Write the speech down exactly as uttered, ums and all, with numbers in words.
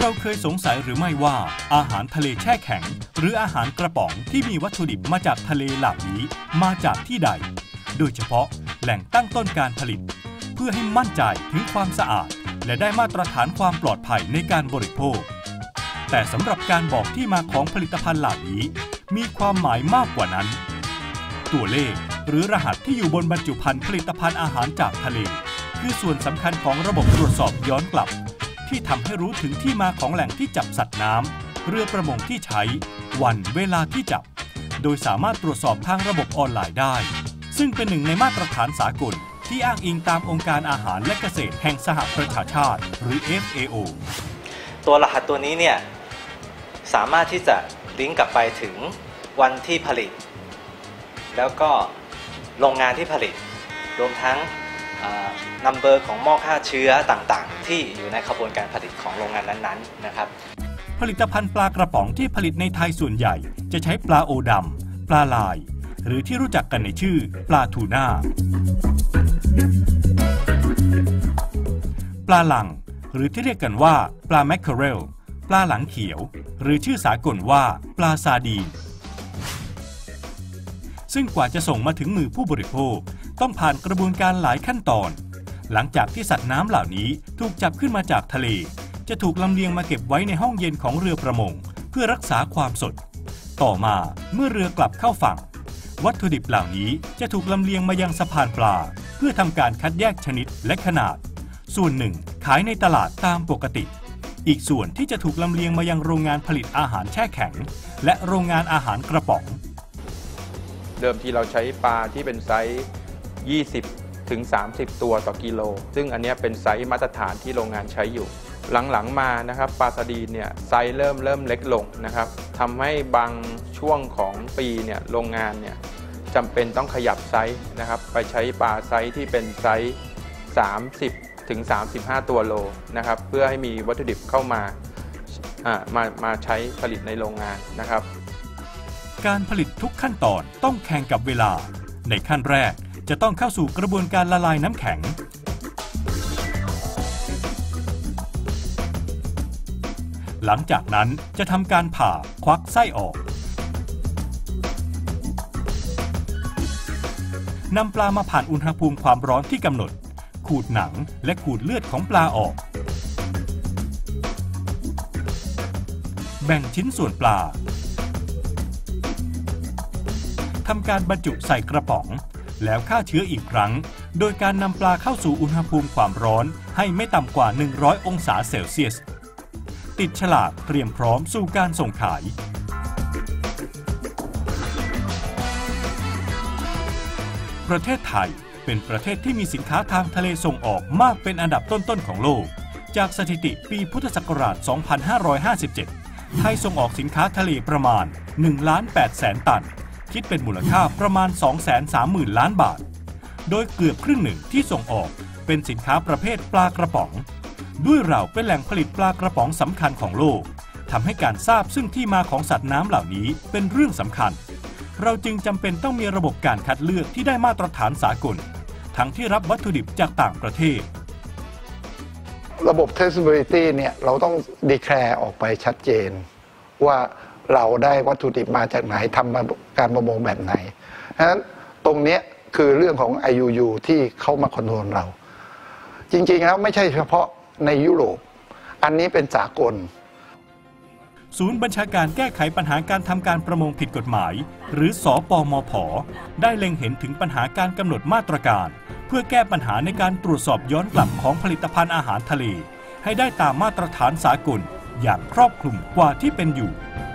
เราเคยสงสัยหรือไม่ว่าอาหารทะเลแช่แข็งหรืออาหารกระป๋องที่มีวัตถุดิบมาจากทะเลเหล่านี้มาจากที่ใดโดยเฉพาะแหล่งตั้งต้นการผลิตเพื่อให้มั่นใจถึงความสะอาดและได้มาตรฐานความปลอดภัยในการบริโภคแต่สำหรับการบอกที่มาของผลิตภัณฑ์เหล่านี้มีความหมายมากกว่านั้นตัวเลขหรือรหัสที่อยู่บนบรรจุภัณฑ์ผลิตภัณฑ์อาหารจากทะเลคือส่วนสำคัญของระบบตรวจสอบย้อนกลับที่ทำให้รู้ถึงที่มาของแหล่งที่จับสัตว์น้ำเรือประมงที่ใช้วันเวลาที่จับโดยสามารถตรวจสอบทางระบบออนไลน์ได้ซึ่งเป็นหนึ่งในมาตรฐานสากลที่อ้างอิงตามองค์การอาหารและเกษตรแห่งสหประชาชาติหรือ เอฟ เอ โอตัวรหัสตัวนี้เนี่ยสามารถที่จะลิงก์กลับไปถึงวันที่ผลิตแล้วก็โรงงานที่ผลิตรวมทั้งนัมเบอร์ของหม้อฆ่าเชื้อต่างๆที่อยู่ในกระบวนการผลิตของโรงงานนั้นๆนะครับผลิตภัณฑ์ปลากระป๋องที่ผลิตในไทยส่วนใหญ่จะใช้ปลาโอดำปลาลายหรือที่รู้จักกันในชื่อปลาทูน่าปลาหลังหรือที่เรียกกันว่าปลาแมคเคอเรลปลาหลังเขียวหรือชื่อสากลว่าปลาซาดีนซึ่งกว่าจะส่งมาถึงมือผู้บริโภคต้องผ่านกระบวนการหลายขั้นตอนหลังจากที่สัตว์น้ำเหล่านี้ถูกจับขึ้นมาจากทะเลจะถูกลำเลียงมาเก็บไว้ในห้องเย็นของเรือประมงเพื่อรักษาความสดต่อมาเมื่อเรือกลับเข้าฝั่งวัตถุดิบเหล่านี้จะถูกลำเลียงมายังสะพานปลาเพื่อทำการคัดแยกชนิดและขนาดส่วนหนึ่งขายในตลาดตามปกติอีกส่วนที่จะถูกลำเลียงมายังโรงงานผลิตอาหารแช่แข็งและโรงงานอาหารกระป๋องเดิมทีเราใช้ปลาที่เป็นไซส์ยี่สิบถึงสามสิบตัวต่อกิโลซึ่งอันนี้เป็นไซส์มาตรฐานที่โรงงานใช้อยู่หลังๆมานะครับปลาซาดีนเนี่ยไซส์เริ่มเริ่มเล็กลงนะครับทำให้บางช่วงของปีเนี่ยโรงงานเนี่ยจำเป็นต้องขยับไซส์นะครับไปใช้ปลาไซส์ที่เป็นไซส์สามสิบถึงสามสิบห้าตัวโลนะครับเพื่อให้มีวัตถุดิบเข้ามามามาใช้ผลิตในโรงงานนะครับการผลิตทุกขั้นตอนต้องแข่งกับเวลาในขั้นแรกจะต้องเข้าสู่กระบวนการละลายน้ำแข็งหลังจากนั้นจะทำการผ่าควักไส้ออกนำปลามาผ่านอุณหภูมิความร้อนที่กำหนดขูดหนังและขูดเลือดของปลาออกแบ่งชิ้นส่วนปลาทำการบรรจุใส่กระป๋องแล้วฆ่าเชื้ออีกครั้งโดยการนำปลาเข้าสู่อุณหภูมิความร้อนให้ไม่ต่ำกว่าหนึ่งร้อยองศาเซลเซียสติดฉลากเตรียมพร้อมสู่การส่งขายประเทศไทยเป็นประเทศที่มีสินค้าทางทะเลส่งออกมากเป็นอันดับต้นๆของโลกจากสถิติปีพุทธศักราช สองพันห้าร้อยห้าสิบเจ็ด ไทยส่งออกสินค้าทะเลประมาณ หนึ่งล้านแปดแสน ตันคิดเป็นมูลค่าประมาณ สองแสนสามหมื่น ล้านบาทโดยเกือบครึ่งหนึ่งที่ส่งออกเป็นสินค้าประเภทปลากระป๋องด้วยเราเป็นแหล่งผลิตปลากระป๋องสำคัญของโลกทำให้การทราบซึ่งที่มาของสัตว์น้ำเหล่านี้เป็นเรื่องสำคัญเราจึงจำเป็นต้องมีระบบการคัดเลือกที่ได้มาตรฐานสากลทั้งที่รับวัตถุดิบจากต่างประเทศระบบ traceability เนี่ยเราต้อง declare ออกไปชัดเจนว่าเราได้วัตถุดิบมาจากไหนทำมาการประมงแบบไหนฉะนั้นตรงนี้คือเรื่องของ ไอ ยู ยู ที่เข้ามาคอนโทรลเราจริงๆแล้วไม่ใช่เฉพาะในยุโรปอันนี้เป็นสากลศูนย์บัญชาการแก้ไขปัญหาการทำการประมงผิดกฎหมายหรือสปมผ.ได้เล็งเห็นถึงปัญหาการกำหนดมาตรการเพื่อแก้ปัญหาในการตรวจสอบย้อนกลับของผลิตภัณฑ์อาหารทะเลให้ได้ตามมาตรฐานสากลอย่างครอบคลุมกว่าที่เป็นอยู่